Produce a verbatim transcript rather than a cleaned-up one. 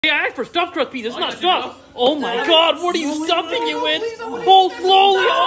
Hey, I asked for stuffed crust pizza. It's not stuffed. Oh my god, what are you stuffing it with? Hold slowly.